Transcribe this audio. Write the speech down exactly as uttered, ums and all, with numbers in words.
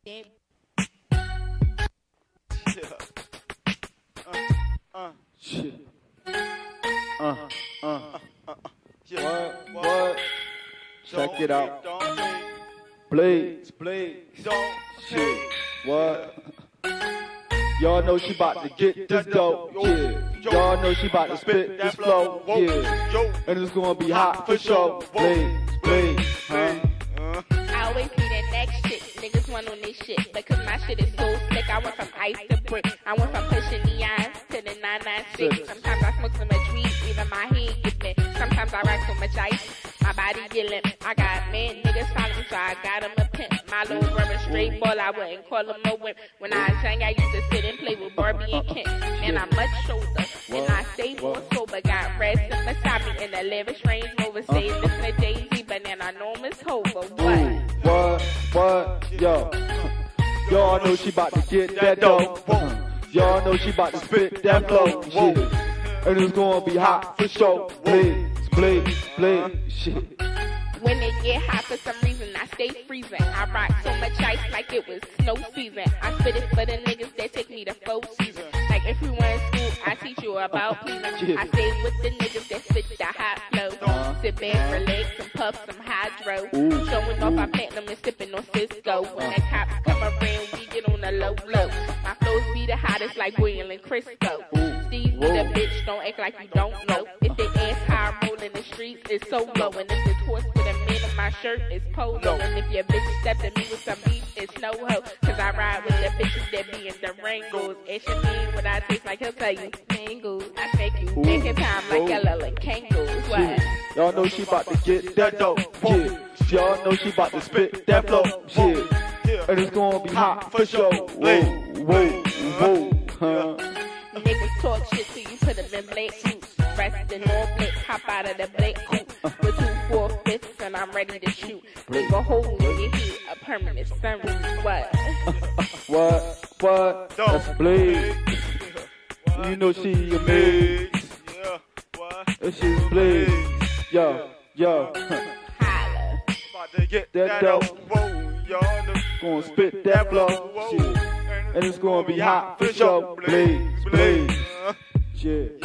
Damn. Yeah. Uh, uh, Shit. Uh, uh, uh, uh, what, what? Check Don't it out. Don't hate. Blades, blades. Don't Shit. hate. What? Y'all know she about to get this dope. Yeah. Y'all know she about to spit this flow. Yeah. And it's gonna be hot for sure. Blades, blades, huh? I always be that next shit. Niggas want on this shit because my shit is so slick. I went from ice to brick. I went from pushing neon to the nine nine six. Sometimes I smoke so much weed, even my head get lit. Sometimes I rock so much ice, my body get limp. I got men, niggas follow me, so I got them a pimp. My little brother straight ball, I wouldn't call him no wimp. When I was young, I used to sit and play with Barbie and Kent. Man, I'm much older, and I stay more sober. Got rest in beside me in the lavish Range Rover. Say listen to Jay-Z, but then I know Miss Hova. What? What? What? Yo. Y'all know she about to get that dope. Y'all know she about to spit that flow. Shit. And it's gonna be hot for sure. Blaze, blaze, blaze. Shit. When it get hot for some reason, I stay freezing. I rock so much ice like it was snow season. I spit it for the niggas that take me to four season. Like if we were in school, I teach you about pleasing. I stay with the niggas that spit the hot flow. Sit back, relax, and puff some hydro. Showing off our platinum and sipping on Cisco. When the cops come around, we get on the low low. My flows be the hottest like William and Crisco. Steve be the bitch, don't act like you don't know. If they ask how I roll in the streets, it's so low. And if this horse with a man in my shirt, it's polo. And if your bitch stepped at me with some beef, it's no ho. Cause I ride with the bitches that be in the Durangos. Ask your man what I taste like, he'll tell you mangoes. I make you make in time like yellow and kangaroos. What? Y'all know she about to get that dope. Yeah. Y'all know she about to spit that flow. Yeah. And it's gonna be hot for sure. Whoa, whoa, whoa, huh? Niggas talk shit till you put them in black suits. Rest in all black, hop out of the black coupe. With two four fifths and I'm ready to shoot. Leave a hole in your head, a permanent sunroof. What? What? What? That's Blaze. You know she amazing. And she's Blaze. Yo, yo. Holla. Get that dope. Gonna spit that flow. Shit. And it's gonna be hot for sure. Blaze, blaze. Yeah.